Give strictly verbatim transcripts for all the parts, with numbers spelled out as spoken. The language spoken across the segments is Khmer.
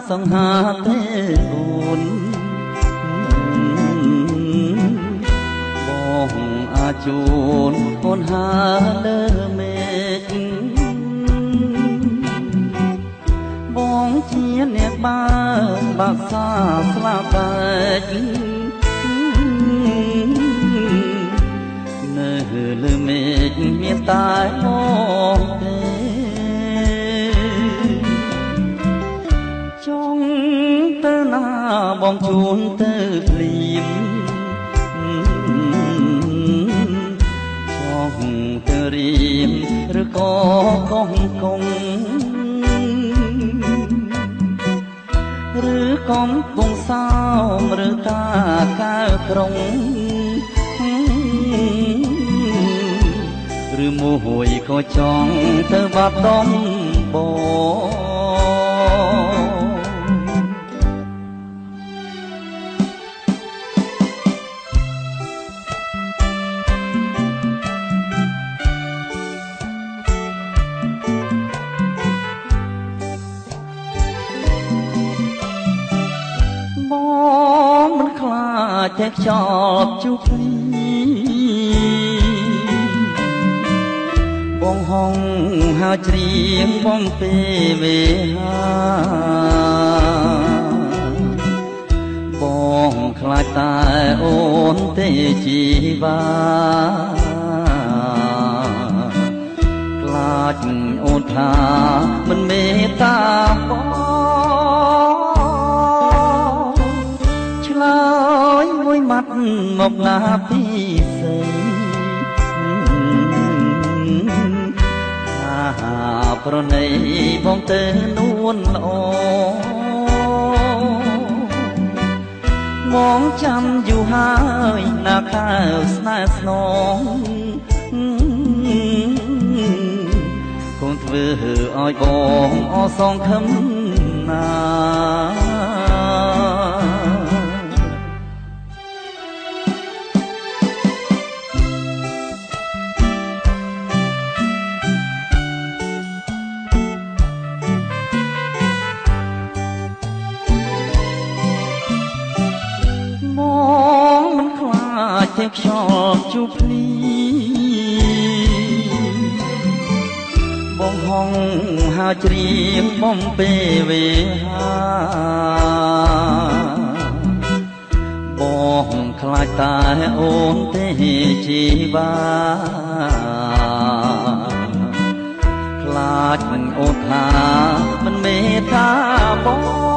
សង្ហាទេអូនបងអាចជូនអូនហាលើមេឃបងជាអ្នកបើបាក់សាស្លាប់បែកនៅលើមេឃមានតែបងទេចង់ទៅណាបងជូនទៅភ្លាមចង់ទៅរៀមឬក៏កងកងឬកំពុងសោមឬតាកើក្រុងឬមួយក៏ចង់ទៅបាត់ដំបងតែខ្យល់ជួបគ្នាបងហងហៅច្រៀងបំពេវេហាបងខ្លាចតែអូនទេជីវ៉ាខ្លាចអូនថាមិនមេត្តាបងមួយម៉ាត់មកណាពីស្រីអាប្រណីបងទៅនួនល្អមងចាំយូរហើយណាខាវស្នេហ៍ស្នងកូនធ្វើឲ្យបងអសងខឹមណាតែខ្យល់ជួបគ្នាបងហងហៅច្រៀងបំពេវេហាបងខ្លាចតែអូនទេជីវ៉ាខ្លាចមិនអូនថាមិនមេត្តាបង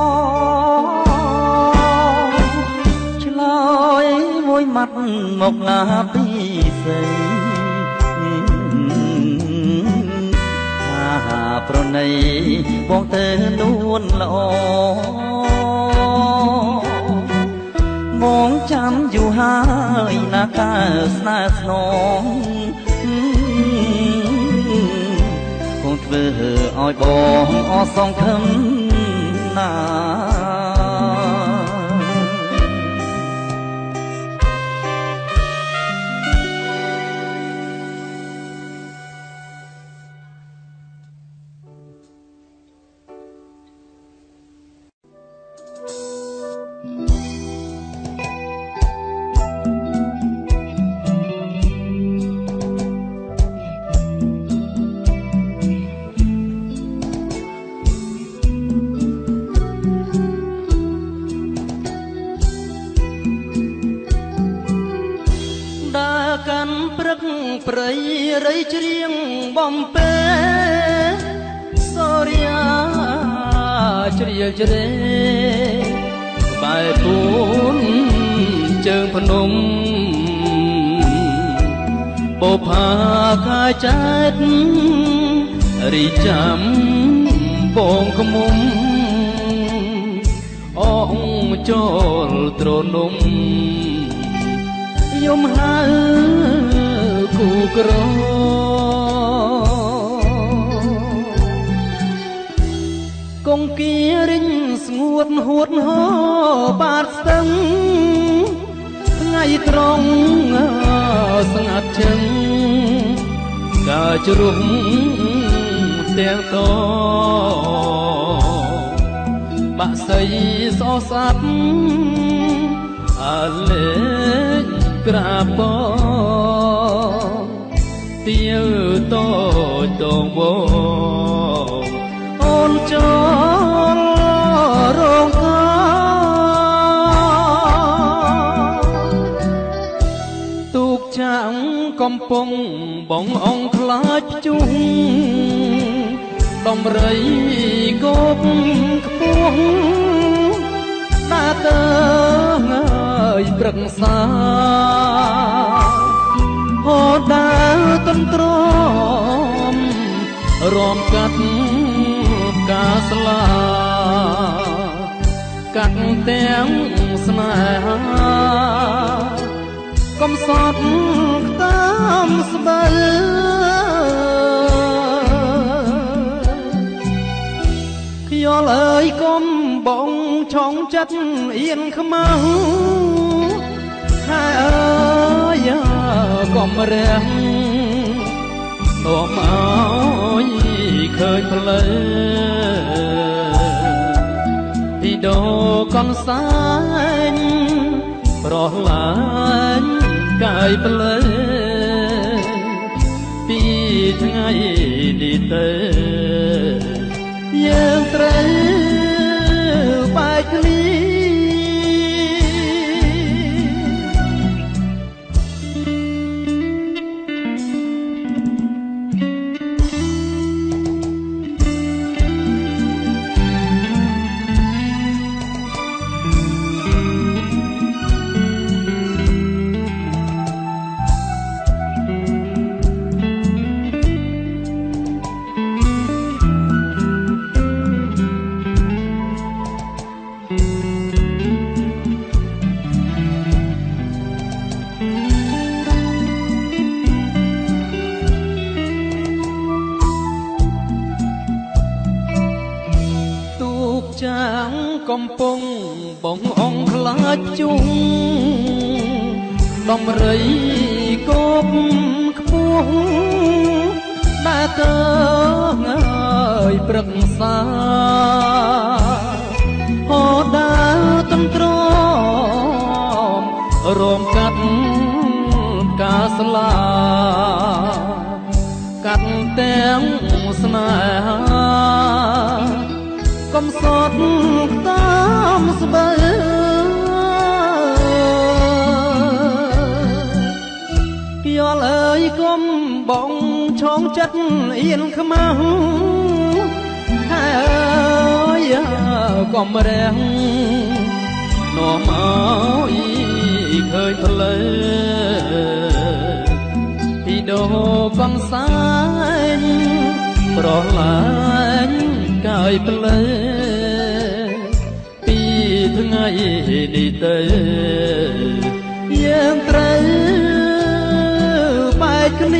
មួយម៉ាត់មកណាពីស្រីអាប្រណីបងទៅនួនល្អបងចាំយូរហើយណាកើស្នេហ៍ស្នងកូនធ្វើឲ្យបងអសងខឹមណាព្រៃរៃច្រៀងបំពេសូរិយាជ្រាលជ្រេបែបទូនជើងភ្នំបោផាខាចិត្តរីចាំបងក្មុំអងចូលត្រនំយំហើគូក្រកងគៀរិញស្ងួតហួតហោបាតស្ទឹងថ្ងៃត្រង់ស្ងាត់ជឹងកាជ្រុំទាំងត bạ xây so sắt à lệ cà bò tiêu tôi tông vô ôn cho rong ca tục chẳngកំពុងបងអង្គខ្លាចជុំដំរីគប់ខ្ពស់តាតើងើយព្រឹកសាហូតដើរទន្ទ្រាំរំកាត់កាស្លាកាត់ទាំងស្នេហាកំសត់តាមស្បិលខ្យល់អើយកុំបងឆងចិត្តអៀនខ្មៅហើយអើយកុំរាំងនាំឲ្យឃើញផ្លូវទីដោកនសាញ់ប្រឡែងកាយផ្លើពីថ្ងៃនេះទៅយើងត្រូវបែកគ្នាកំពុងបងអង្គខ្លាចជុំដំរីគប់ខ្ពស់តែតើងើយព្រឹកសាហូតដើរទន្ទ្រាំរំកាត់កាស្លាកាត់ទាំងស្នេហាកំសត់តាមស្បិលខ្យល់អើយកុំបងឆងចិត្តអៀនខ្មៅហើយអើយកុំរាំងនាំឲ្យឃើញផ្លូវពីដោកំសាញ់ប្រឡែងកាយផ្លើពីថ្ងៃនេះទៅយើងត្រូវបែកគ្នា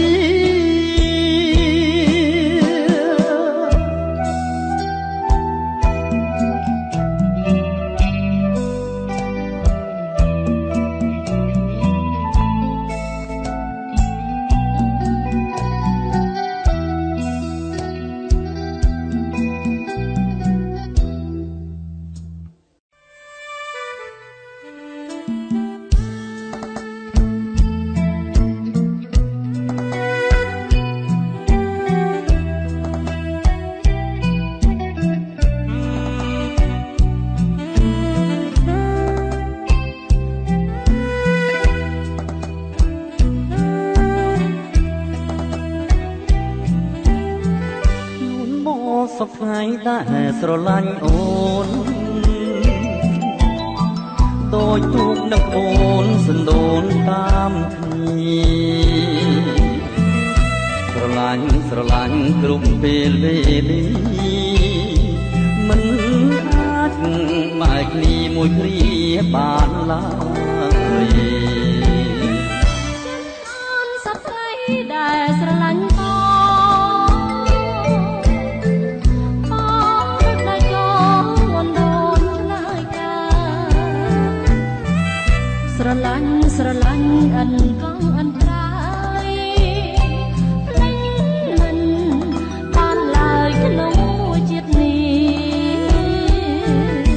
សុខថ្ងៃតែស្រឡាញ់អូនដូចទូកនឹងអូនសណ្ដូនតាមគ្នាស្រឡាញ់ស្រឡាញ់គ្រប់ពេលវេលាមិនអាចបែកគ្នាមួយគ្រាបានឡើយអូនសុខថ្ងៃដែលស្រឡាញ់ស្រឡាញ់ស្រឡាញ់អិនកងអន្តរាយភ្លេចមិនបានឡើយក្នុងជាតិនេះ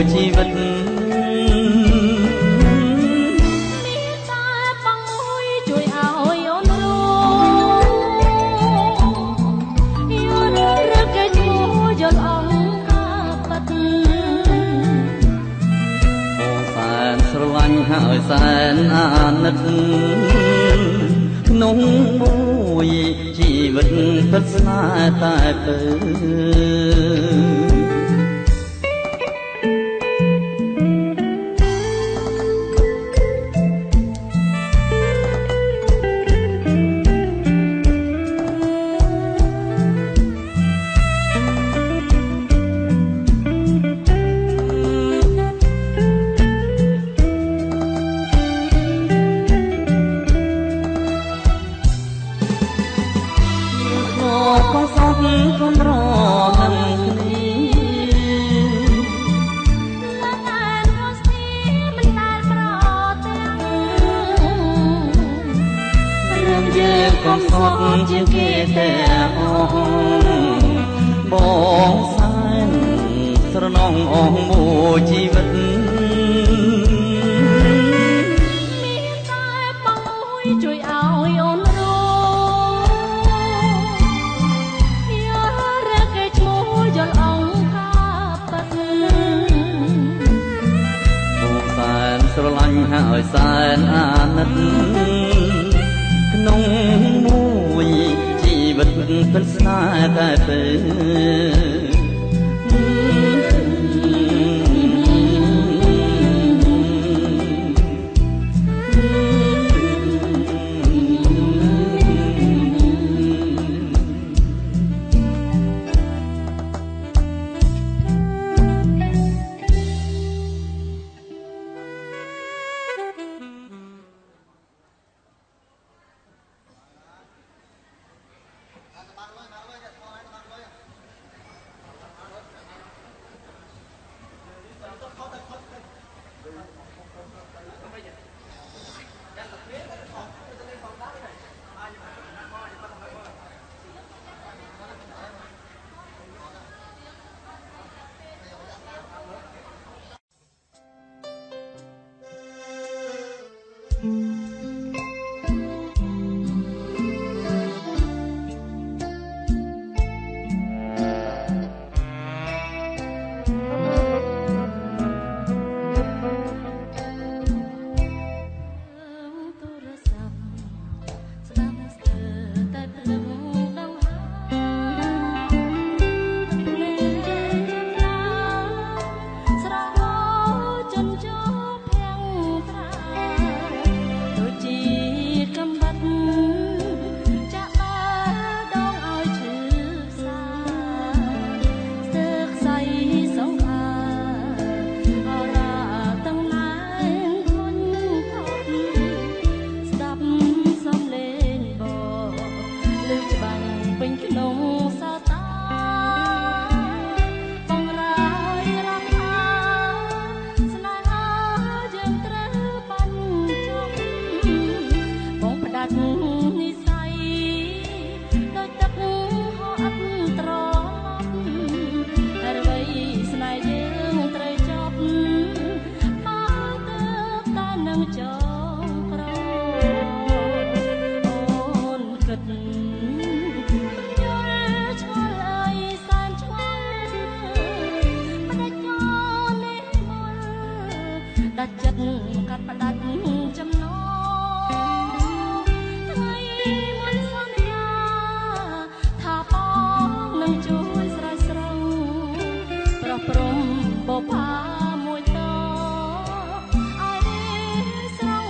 ជីវិតហើយសែនអាណិតក្នុងមួយជីវិតពិតស្នេហ៍តែពើជាងគេតែអស់បងសែនស្រណងអស់មួយជីវិតមានតែបងមួយជួយឲ្យអូនរស់យ៉ារកគេឈ្មោះយល់អង្ការប៉ិតបងសែនស្រឡាញ់ហើយសែនអាណិតក្នុងមួយជីវិតពិតស្នេហ៍តែពើព្រមបបាមួយតឲ្យស្រុង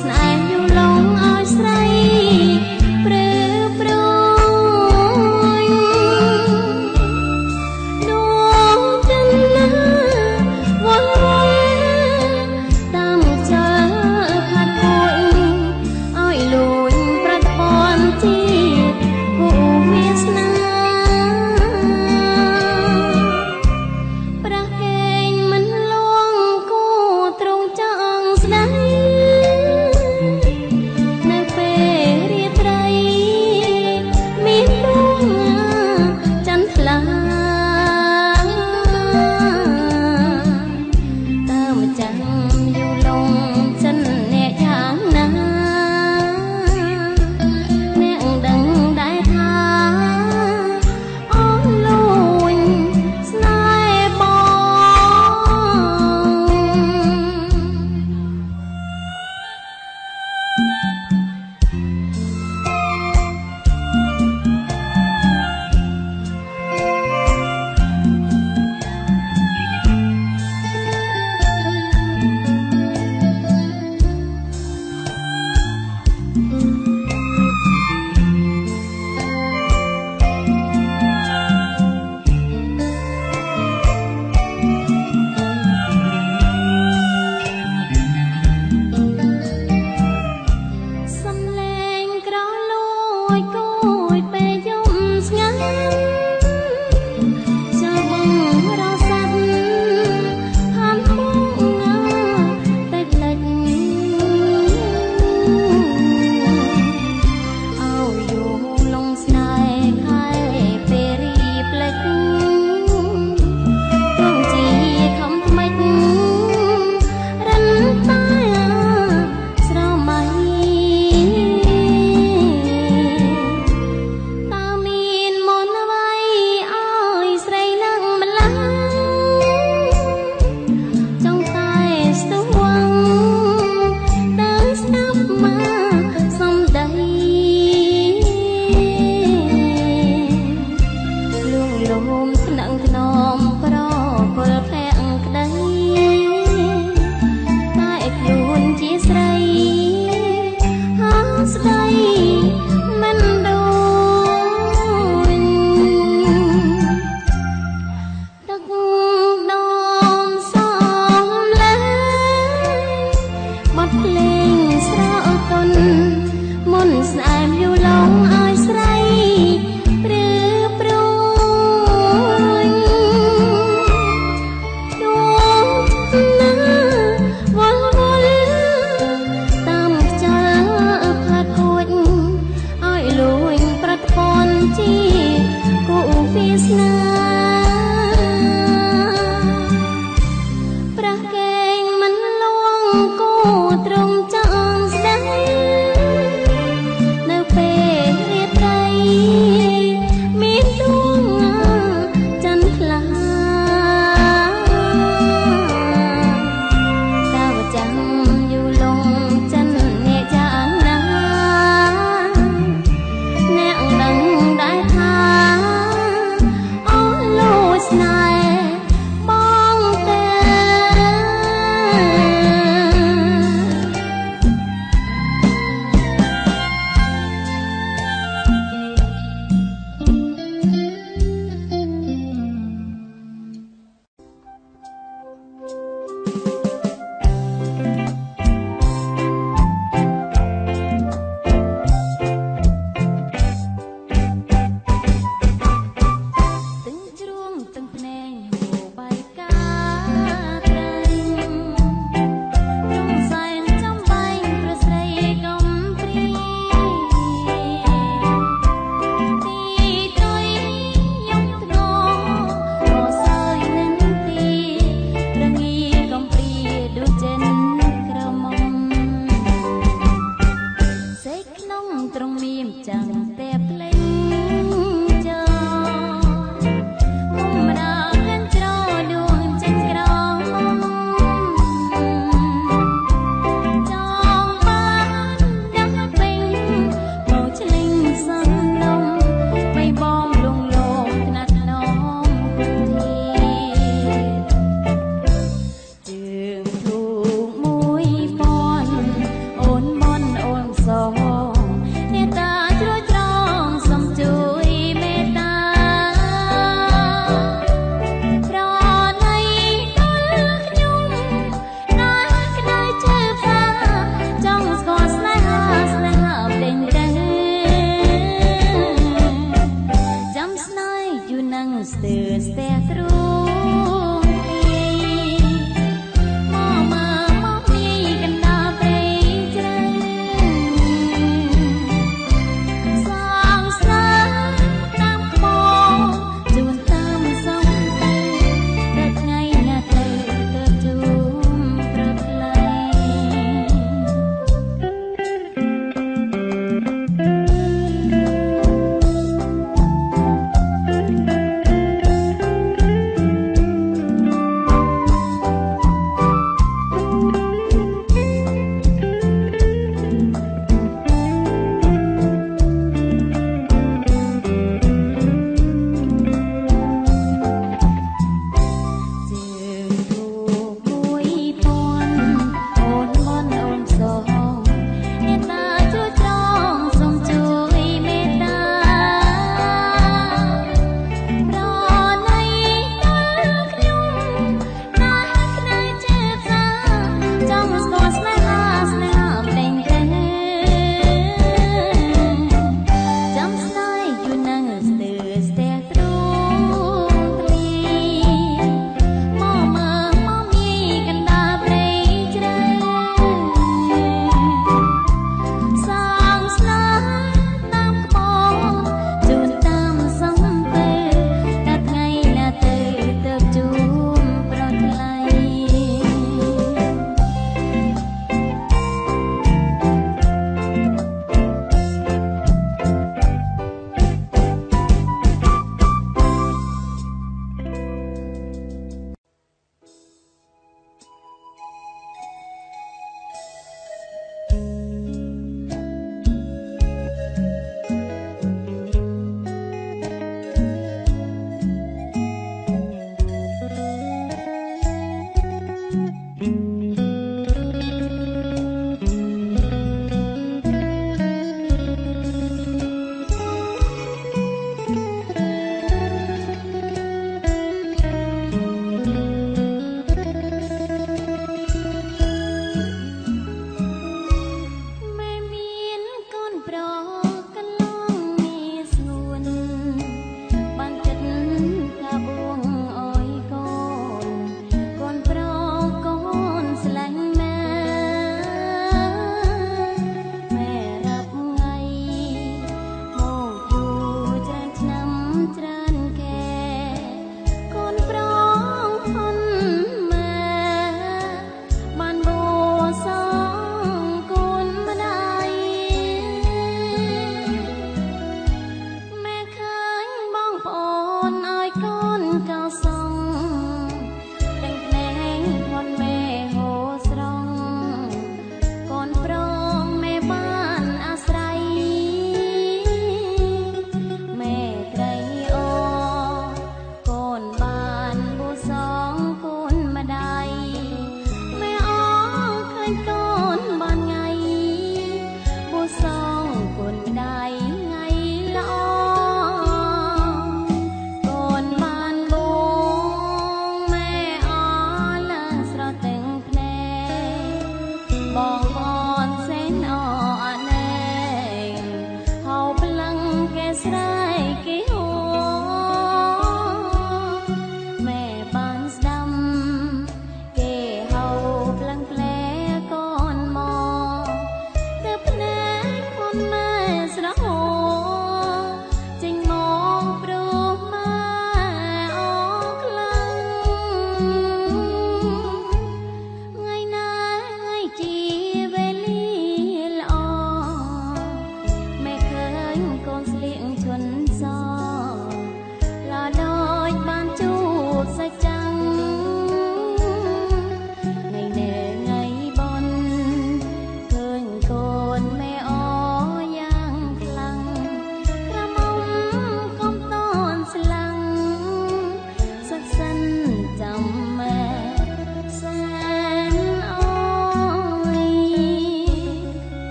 ត្រង់ចង់ស្ដីនៅពេល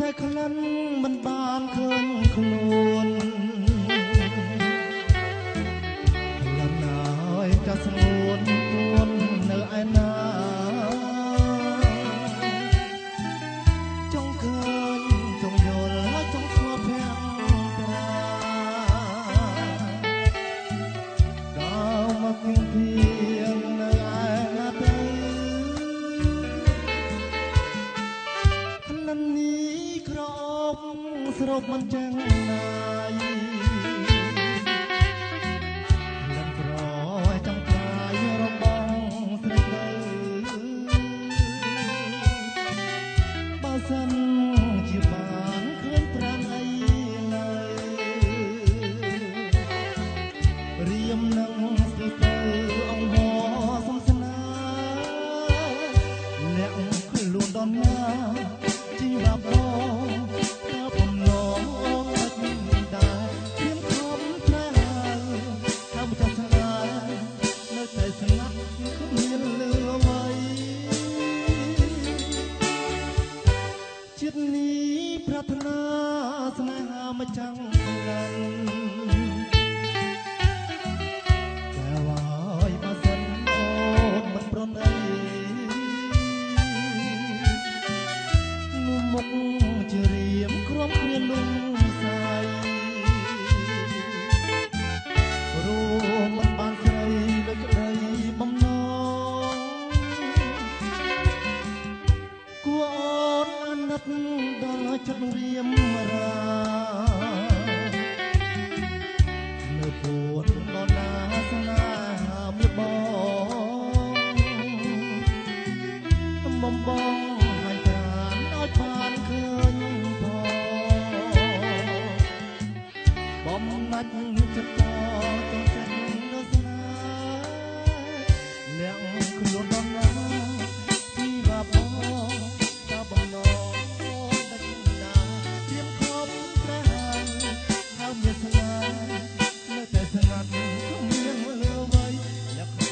តែក្លិនមិនបានឃើញខ្លួនក្លិនហើយចាស់ស្ងួនពួននៅឯណាចង់ឃើញចង់យល់ហើយចង់ស្គាល់ភាំងប្រាដល់មកគៀងពីនៅឯណាទៅក្លិននេះក្រអូបស្រូបមិនចឹងណាយក្លិនក្រឲ្យចង់ខ្លាយរបងស្រីទៅបើសិនជាបានឃើញប្រាំអីនៅរៀមនឹងស្ទើទៅអង្គហសំស្នាលាក់ខ្លួនដល់ណាជីវ៉ាបងស្នេហាមិនចង់លានតែហើយបើសិនអូនមិនប្រណីនោះមុខជារៀមក្រុមគ្រាលំសាយរួមមិនបានស្រីដូចក្តីបំណងគួរអូនអាណិតដល់ចិត្តរៀមរានៅពួនដល់ណាស្នាមួយបងបំបងហើយប្រានឲ្យបានឃើញផងបំណាច់ចិត្តតចង់ចិត្តនៅស្នាលាក់ខ្លួនដល់ណាជីវ៉ាបងតបំណងមានស្នានៅតែស្ងាត់គ្មានលើអ្វីលាក់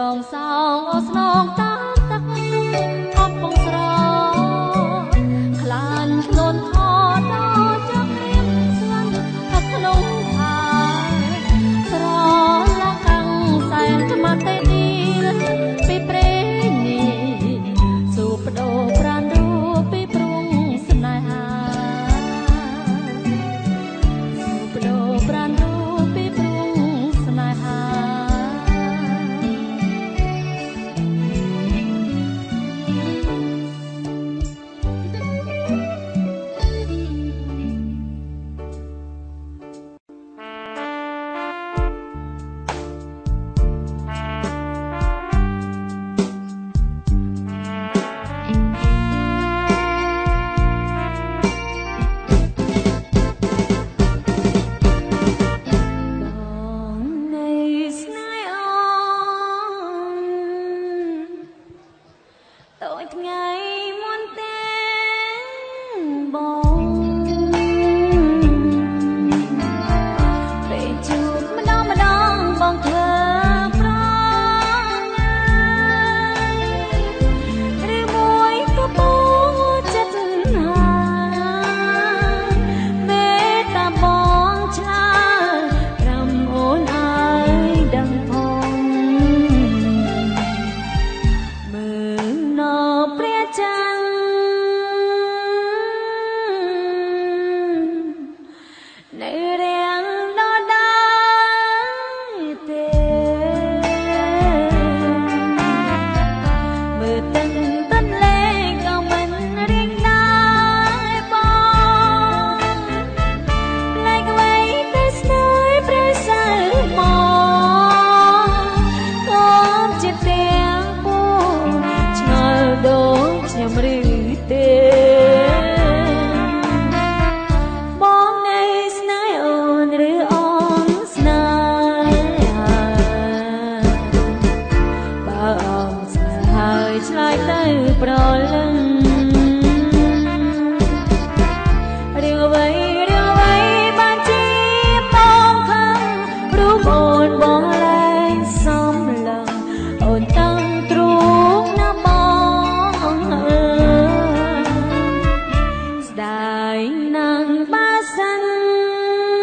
ងសងអូស្នងតាមទឹកអបបងស្រខ្លាញ់ខ្លួនខដល់ចង្រៀមស្លាញ់ទឹកក្នុងផាស្រឡាកាំងសែនថ្មតេទីពីព្រេងនេះសួបដោប្រានរូពីព្រួងស្នេហាសួបដោប្រានរូពីព្រួងស្នេហា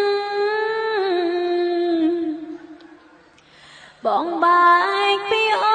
បងបែកពី